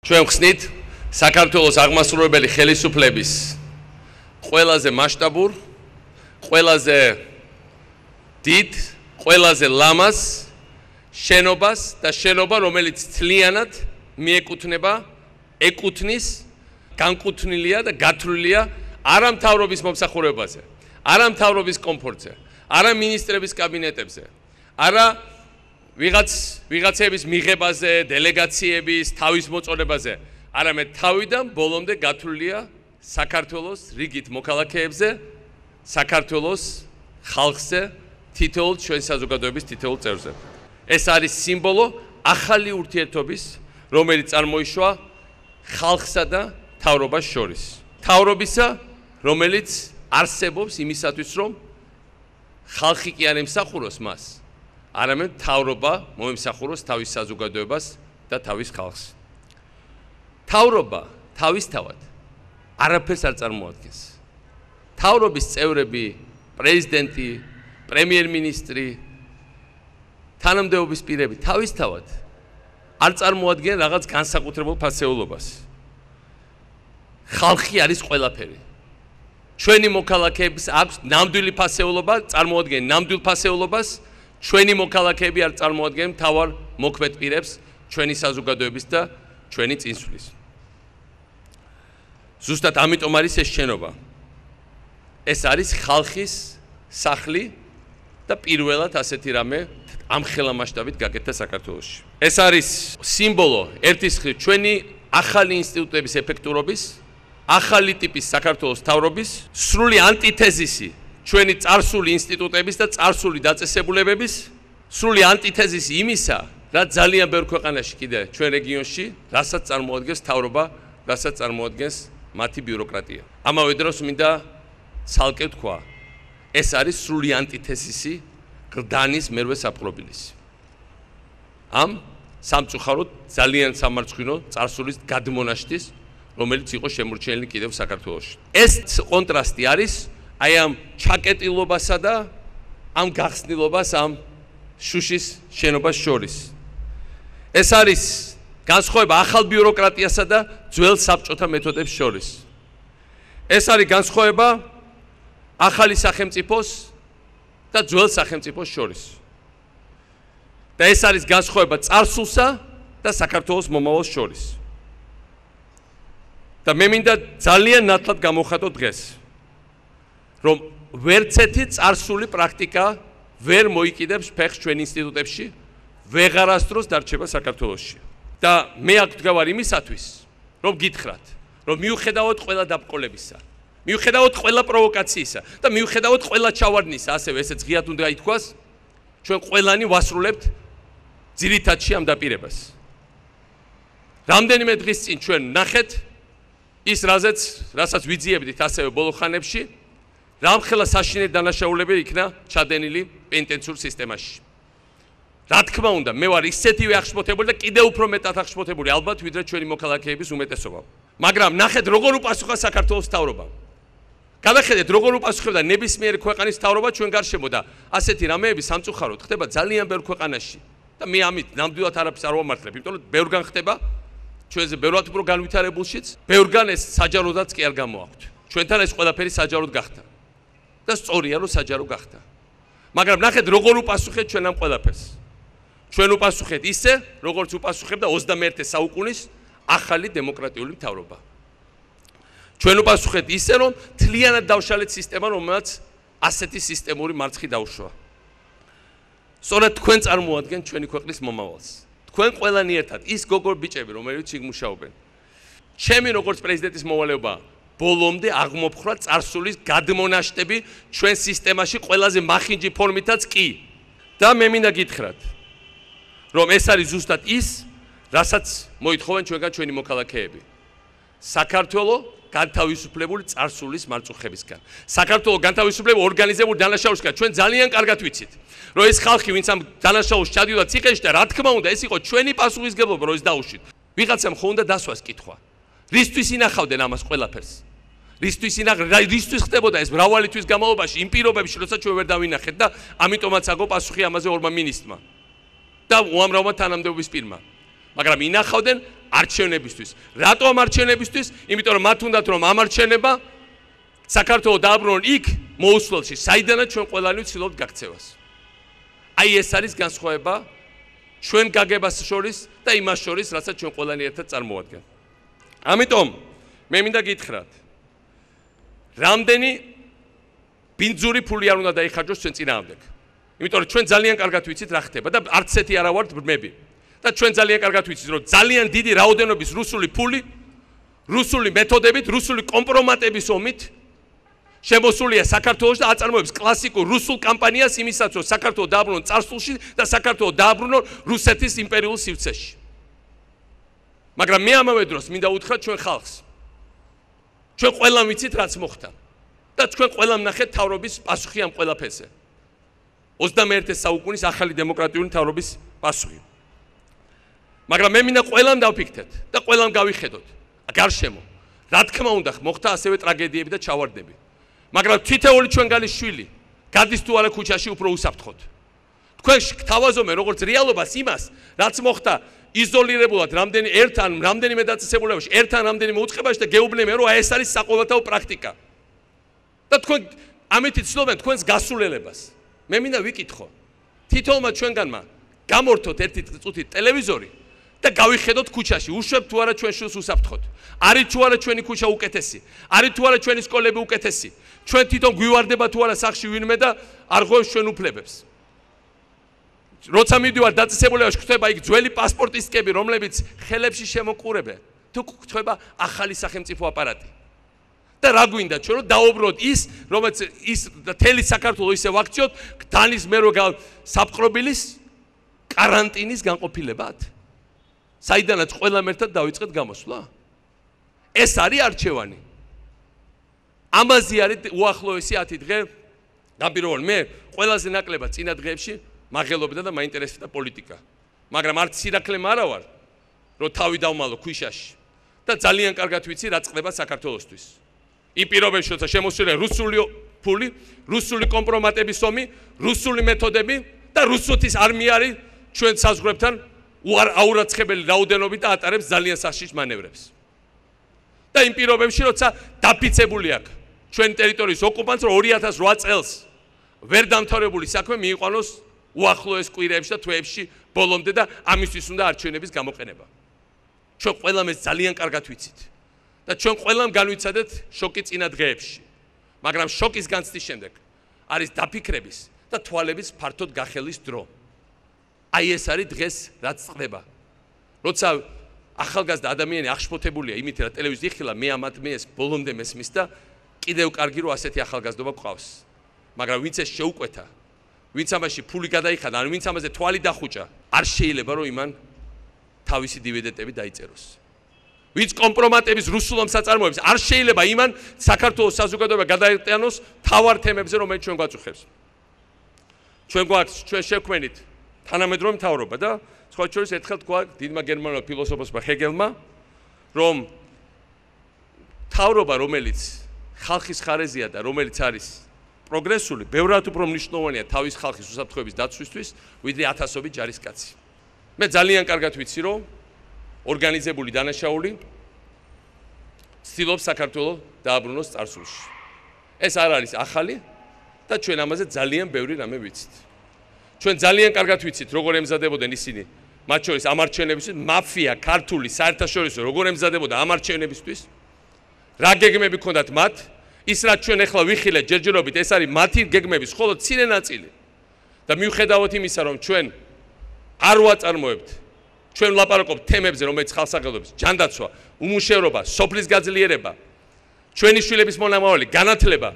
ჩვენ ხსნით საქართველოს აღმასრულებელი ხელისუფლების ყველაზე მასშტაბურ, ყველაზე დიდ, ყველაზე ლამაზ შენობას და შენობა, რომელიც მთლიანად მიეკუთვნება, ეკუთვნის, განკუთვნილია და გათვლილია არა მთავრობის მომსახურებაზე, არა მთავრობის კომფორტზე, არა მინისტრების კაბინეტებზე, არა ვიღაცების მიღებაზე, დელეგაციების თავის მოწონებაზე, არამედ თავიდან ბოლომდე გათვლილია საქართველოს რიგით მოქალაქეებზე, საქართველოს ხალხზე, თითოეულ ჩვენ საზოგადოების თითოეულ წევრზე. ეს არის სიმბოლო ახალი ურთიერთობის, რომელიც წარმოიშვა ხალხსა და მთავრობას შორის. მთავრობისა, რომელიც არსებობს იმისათვის, რომ ხალხი კი არ ემსახუროს მას, არამედ მთავრობა მოემსახუროს თავის საზოგადოებას და თავის ხალხს. მთავრობა თავისთავად არაფერს არ წარმოადგენს. მთავრობის წევრები, პრეზიდენტი, პრემიერ-მინისტრი, თანამდებობის პირები თავისთავად არ წარმოადგენენ რაღაც განსაკუთრებულ ფასეულობას. ხალხი არის ყველაფერი. ჩვენი მოქალაქეების აქვს ნამდვილი ფასეულობა, წარმოადგენენ ნამდვილ ფასეულობას, ჩვენი მოქალაქეები არ წარმოადგენენ მთავარ მოქმედ პირებს ჩვენი საზოგადოების და ჩვენი წინსვლის. ზუსტად ამიტომ არის ეს შენობა. ეს არის ხალხის სახლი და პირველად ასეთი რამე ამ ხელა მასშტაბით გაკეთდა საქართველოში. ეს არის სიმბოლო ერთის მხრივ ჩვენი ახალი ინსტიტუტების ეფექტურობის, ახალი ტიპის საქართველოს მთავრობის, სრული ანტითეზისი ჩვენი წარსული ინსტიტუტების და წარსული დაწესებულებების, სრული ანტითეზისი იმისა, რაც ძალიან ბევრ ქვეყანაში კიდე ჩვენ რეგიონში, რასაც წარმოადგენს მთავრობა, რასაც წარმოადგენს მათი ბიუროკრატია. ამავე დროს მინდა ცალკე ვთქვა, ეს არის სრული ანტითეზისი გლდანის მერვე საპყრობილისი. ამ სამწუხაროდ ძალიან სამარცხვინო წარსულის გადმონაშთის, რომელიც იყო შემორჩენილი კიდევ საქართველოში. ეს კონტრასტი არის აი ამ ჩაკეტილობასა და ამ გახსნილობას ამ შუშის შენობას შორის. ეს არის განსხვავება ახალ ბიუროკრატიასა და ძველ საბჭოთა მეთოდებს შორის. ეს არის განსხვავება ახალი სახელმწიფოს და ძველ სახელმწიფოს შორის. და ეს არის განსხვავება წარსულსა და საქართველოს მომავალს შორის. და მე მინდა ძალიან ნათლად გამოვხატო დღეს, რომ ვერცერთი წარსული პრაქტიკა ვერ მოიკიდებს ფეხს ჩვენ ინსტიტუტებში, ვეღარასდროს დარჩება საქართველოში. და მე აქ ვდგავარ იმისათვის, რომ გითხრათ, რომ მიუხედავად ყველა დაბყოლებისა, მიუხედავად ყველა პროვოკაციისა და მიუხედავად ყველა ჩავარდნისა, ასევე ესეც ღიად უნდა ითქვას, ჩვენ ყველანი ვასრულებთ ძირითადში ამ დაპირებას. რამდენიმე დღის წინ ჩვენ ნახეთ ის, რასაც ვიძიებდით ასევე ბოლო ხანებში, რამხელა საშინელი დანაშაულები იქნა ჩადენილი პენტენციურ სისტემაში. რა თქმა უნდა, მე ვარ ისეთივე აღშფოთებული და კიდევ უფრო მეტად აღშფოთებული ალბათ, ვიდრე ჩვენი მოქალაქეების უმეტესობა. მაგრამ ნახეთ, როგორ უპასუხა საქართველოს მთავრობამ. გადახედეთ, როგორ უპასუხებდა ნებისმიერი ქვეყანის მთავრობა ჩვენ გარშემო და ასეთი რამეები სამწუხაროდ ხდება ძალიან ბევრ ქვეყანაში. და მე ამით ნამდვილად არაფერს არ ვამართლებ, იმიტომ რომ ბევრგან ხდება, ჩვენზე ბევრად უფრო განვითარებულშიც, ბევრგან ეს საჯაროდაც კი არ გამოაქვთ. ჩვენთან ეს ყველაფერი საჯაროდ გახდა. და სწორია, რომ საჯარო გახდა. მაგრამ ნახეთ, როგორ უპასუხეთ ჩვენ ამ ყველაფერს. ჩვენ უპასუხეთ ისე, როგორც უპასუხებდა 21 საუკუნის ახალი დემოკრატიული მთავრობა. ჩვენ უპასუხეთ ისე, რომ მთლიანად დავშალეთ სისტემა, რომელსაც ასეთი სისტემური მარცხი დაუშვა. სწორედ თქვენ წარმოადგენთ ჩვენი ქვეყნის მომავალს. თქვენ ყველანი ერთად, ის გოგო ბიჭები, რომლებიც იქ მუშაობენ. ჩემი როგორც პრეზიდენტის მოვალეობა ბოლომდე აღმოფხვრა წარსულის გადმონაშთები ჩვენ სისტემაში ყველაზე მახინჯი ფორმითაც კი. და მე მინდა გითხრათ, რომ ეს არის ზუსტად ის, რასაც მოითხოვენ ჩვენგან ჩვენი მოქალაქეები. საქართველოს განთავისუფლებული წარსულის მარწუხებისგან. საქართველოს განთავისუფლებული ორგანიზებული დანაშაულისგან. ჩვენ ძალიან კარგად ვიცით, რომ ეს ხალხი, ვინც ამ დანაშაულს ჩადიოდა ციხეში და რა თქმა უნდა, ეს იყო ჩვენი პასუხისგებლობა, რომ ეს დაუშვით. ვიღაცამ ხო უნდა დასვას კითხვა. რისთვის ინახავდნენ ამას ყველაფერს? რისთვის ხდებოდა ეს მრავალი თვის განმავლობაში იმ პირობებში, როცა ჩვენ ვერ დავინახეთ და ამიტომაც აგო პასუხი ამაზე ორმა მინისტრმა და უამრავმა თანამდებობის პირმა. მაგრამ ინახავდნენ არჩევნებისთვის. რატო ამ არჩევნებისთვის? იმიტომ რომ მათ უნდათ რომ ამ არჩევნება საქართველოს დააბრუნონ იქ მოუსვლელში, საიდანაც ჩვენ ყველანი ვცდილობთ გაქცევას. აი ეს არის განსხვავება ჩვენ გაგებას შორის და იმას შორის, რასაც ჩვენ ყველანი ერთად წარმოვადგენ. ამიტომ მე მინდა გითხრათ, რამდენი ბინძური ფული არ უნდა დაიხარჯოს ჩვენ წინააღმდეგ. იმიტომ რომ ჩვენ ძალიან კარგად ვიცით რა ხდება და არც ერთი არა ვართ ბრმები. და ჩვენ ძალიან კარგად ვიცით, რომ ძალიან დიდი რაოდენობის რუსული ფული, რუსული მეთოდებით, რუსული კომპრომატების ომით შემოსულია საქართველოში და აწარმოებს კლასიკურ რუსულ კამპანიას იმისაც, რომ საქართველო დააბრუნონ წარსულში და საქართველო დააბრუნონ რუსეთის იმპერიულ სივრცეში. მაგრამ მე ამავე დროს მინდა უთხრათ ჩვენ ხალხს. ჩვენ ყველამ ვიცით რაც მოხდა და ჩვენ ყველამ ნახეთ თავრობის პასუხი ამ ყველაფერზე. 21 საუკუნის ახალი დემოკრატიული თავრობის პასუხი. მაგრამ მე მინდა ყველამ დავფიქრდეთ და ყველამ გავიხედოთ. გარშემო, რა თქმა უნდა, მოხდა ასევე ტრაგედიები და ჩავარდნები. მაგრამ თითოეული ჩვენგანი შვილი გადის თუ არა ქუჩაში უფრო უსაფრთხოდ. თქვენ გთავაზობენ როგორც რეალობას იმას, რაც მოხდა იზოლირებულად რამდენიმე დაწესებულებაში, ერთთან რამდენიმე უწყებაში და გეუბნებიან, რომ აი ეს არის საყოველთაო პრაქტიკა. და თქვენ ამით ცდილობენ თქვენს გასულელებას. მე მინდა ვიკითხო, თითოეულმა ჩვენგანმა გამორთოთ ერთი წუთით ტელევიზორი და გავიხედოთ ქუჩაში, უშვებთ თუ არა ჩვენ შულს უსაფრთხოდ. არის თუ არა ჩვენი ქუჩა უკეთესი, არის თუ არა ჩვენი სკოლები უკეთესი, ჩვენ თვითონ გვივარდება თუ არა სახში ვინმე და არ ღვევს ჩვენ უფლებებს. როცა მივდივარ დაწესებულებაში, ხდება იქ ძველი პასპორტისტები, რომლებიც ხელებში შემოყურებენ, თუ ხდება ახალი სახელმწიფო აპარატი. და რა გვინდა ჩვენ რომ დაუბრუნოთ ის, რომელიც ის თელი საქართველოს ისე ვაქციოთ, დანის მე რო საპყრობილის კარანტინის განყოფილებად. საიდანაც ყველამ ერთად დავიწყეთ გამოსვლა. ეს არის არჩევანი. ამაზე არის უახლოესი 10 დღე. დაპირობენ მე ყველაზე ნაკლებად წინა დღეებში მაღელობდა და მაინტერესებდა პოლიტიკა. მაგრამ არც სირაკლემ არა ვარ, რომ თავი დავმალო ქვიშაში და ძალიან კარგად ვიცი რა წყდება საქართველოსთვის. იმ პირობებში, როცა შემოსულია რუსული ფული, რუსული კომპრომატების ომი, რუსული მეთოდები და რუსეთის არმია არის ჩვენ საზღვრებთან აურაცხებელი რაოდენობით და ატარებს ძალიან საშიშ მანევრებს. და იმ პირობებში, როცა დაფიცებული აქვს ჩვენ ტერიტორიის ოკუპანტს, რომ 2008 წელს ვერ დამთავრებული საქმე მიიყვანოს უახლოეს კვირებში და თვეებში ბოლომდე და ამისთვის უნდა არჩევნების გამოყენება. ჩვენ ყველამ ეს ძალიან კარგად ვიცით. და ჩვენ ყველამ განვიცადეთ შოკი წინა დღეებში. მაგრამ შოკის განცდის შემდეგ არის დაფიქრების და თვალების ფართოდ გახელის დრო. აი ეს არის დღეს რაც ხდება. როცა ახალგაზრდა ადამიანი აღშფოთებულია იმით, რა ტელევიზია იხილა, მე ეს ბოლომდე მესმის და კიდევ კარგი რომ ასეთი ახალგაზრდობა გვყავს. მაგრამ ვინც ეს შეუკვეთა, ვინც ამაში ფული გადაიხადა, ან ვინც ამაზე თვალი დახუჭა, არ შეიძლება რომ იმან თავისი დივიდენდები დაიწეროს. ვინც კომპრომატების რუსულ საწარმოებს არ შეიძლება იმან საქართველოს საზოგადოება გადაეტანოს თავარ თემებზე, რომელიც ჩვენ გვაწუხებს. ჩვენ გვაქვს ჩვენ შექმნით თანამედროვე მთავრობა და სხვა შორის ერთხელ თქვა დიდმა გერმანულ ფილოსოფოსმა ჰეგელმა, რომ მთავრობა, რომელიც ხალხის ხარეზეა და რომელიც არის პროგრესული, ბევრად უფრო მნიშვნელოვანია თავის ხალხის უსაფრთხოების დაცვისთვის, ვიდრე ათასობით ჯარისკაცი. მე ძალიან კარგად ვიცი, რომ ორგანიზებული დანაშაული ცდილობს საქართველოს დააბრუნოს წარსულში. ეს არ არის ახალი და ჩვენ ამაზე ძალიან ბევრი რამე ვიცით. ჩვენ ძალიან კარგად ვიცით, როგორ ემზადებოდნენ ისინი, მათ შორის ამ არჩევნებისთვის, მაფია, ქართული, საერთაშორისო, როგორ ემზადებოდა ამ არჩევნებისთვის, რა გეგმები ჰქონდათ მათ, ის რაც ჩვენ ახლა ვიხილეთ ჯერჯერობით, ეს არის მათი გეგმების მხოლოდ მცირე ნაწილი. და მიუხედავად იმისა, რომ ჩვენ არ ვაწარმოებთ ჩვენ ვლაპარაკობთ თემებზე, რომელიც ხალხს აღელვებს, ჯანდაცვა, უმუშევრობა, სოფლის გაძლიერება, ჩვენი შვილების მონამავალი, განათლება,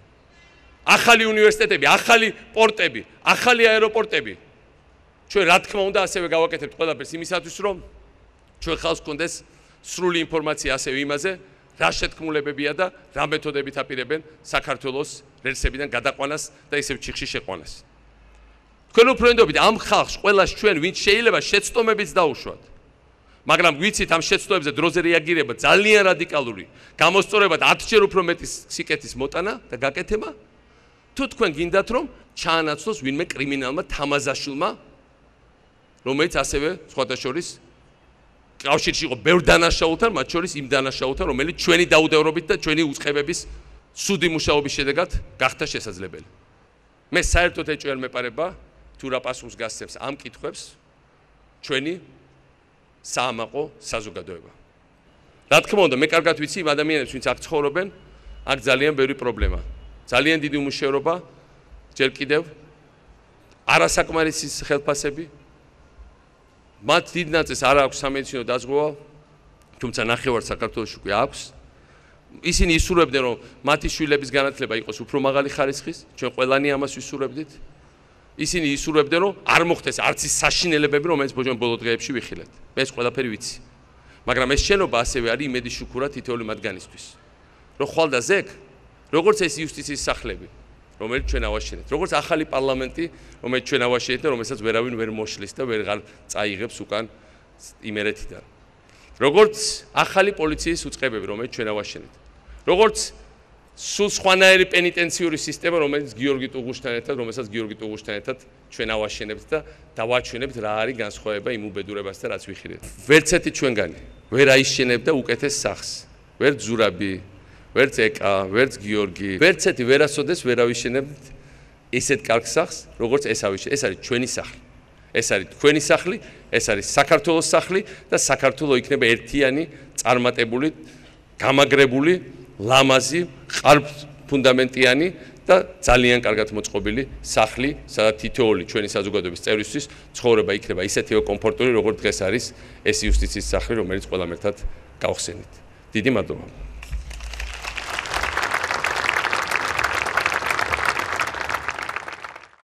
ახალი უნივერსიტეტები, ახალი პორტები, ახალი აეროპორტები. ჩვენ რა თქმა უნდა ასევე გავაკეთებთ ყველაფერს იმისათვის, რომ ჩვენ ხალხს გქონდეს სრული ინფორმაცია ასევე იმაზე, რა შეთქმულებებია და რა მეთოდებით აპირებენ საქართველოს რელსებიდან გადაყვანას და ისევ ჩიხში შეყვანას. თქვენ უფრენდობით ამ ხალხს ყველას ჩვენ ვინც შეიძლება შეცდომებიც დაუშვათ. მაგრამ ვიცით ამ შეცდომებზე დროზე რეაგირება ძალიან რადიკალური, გამოსწორებად 10-ჯერ უფრო მეტი სიკეთის მოტანა და გაკეთება, თუ თქვენ გინდათ რომ ჩაანაცვლოს ვინმე კრიმინალმა თამაზაშვილმა, რომელიც ასევე სხვათა შორის კავშირში იყო ბევრ დანაშაულთან, მათ შორის იმ დანაშაულთან, რომელიც ჩვენი დაუდევრობით და ჩვენი უწყებების სუდი მუშაობის შედეგად გახდა შესაძლებელი. მე საერთოდ ეჭვი არ მეპარება თუ რა პასუხს გასცემს ამ კითხვებს ჩვენი საამაყო საზოგადოება. რა თქმა უნდა, მე კარგად ვიცი იმ ადამიანებს, ვინც აქ ცხოვრობენ, აქ ძალიან ბევრი პრობლემა. ძალიან დიდი უმუშევრობა, ჯერ კიდევ არასაკმარისი ხელფასები. მათ დიდ ნაწილს არ აქვს სამედიცინო დაზღვევა, თუმცა ნახევარს საქართველოში უკვე აქვს. ისინი ისურვებდნენ, რომ მათი შვილების განათლება იყოს უფრო მაღალი ხარისხის, ჩვენ ყველანი ამას ვისურვებდით. ისინი ისურვებდნენ, რომ არ მოხდეს არც ის საშინელებები, რომელიც ბოლო დღეებში ვიხილეთ. მე ეს ყველაფერი ვიცი. მაგრამ ეს შენობა ასევე არის იმედი შუქურა თითოეული მათგანისთვის. რომ ხვალ და ზეგ, როგორც ეს იუსტიციის სახლები, რომელიც ჩვენ ავაშენეთ, როგორც ახალი პარლამენტი, რომელიც ჩვენ ავაშენეთ და რომელსაც ვერავინ ვერ მოშლის და ვეღარ წაიღებს უკან იმერეთიდან. როგორც ახალი პოლიციის უწყებები, რომელიც ჩვენ ავაშენეთ. როგორც სულ სხვანაირი პენიტენციური სისტემა, რომელიც გიორგი ტუღუშთან ერთად ჩვენ ავაშენებთ და დავაჩვენებთ რა არის განსხვავება იმ უბედურებასთან, რაც ვიხილეთ. ვერცეთი ჩვენგანი ვერ აიშენებდა უკეთეს სახლს. ვერც ზურაბი, ვერც ეკა, ვერც გიორგი, ვერცეთი ვერასოდეს ვერ ავიშენებთ ისეთ კარგ სახლს, როგორც ეს ავიშენეთ. ეს არის ჩვენი სახლი. ეს არის თქვენი სახლი, ეს არის საქართველოს სახლი და საქართველო იქნება ერთიანი, წარმატებული, გამაგრებული, ლამაზი, ყალბფუნდამენტიანი და ძალიან კარგად მოწყობილი სახლი, სადაც თითოეული ჩვენი საზოგადოების წევრისთვის ცხოვრება იქნება ისეთივე კომფორტული, როგორც დღეს არის ეს იუსტიციის სახლი, რომელიც ყველამ ერთად გავხსენით. დიდი მადლობა.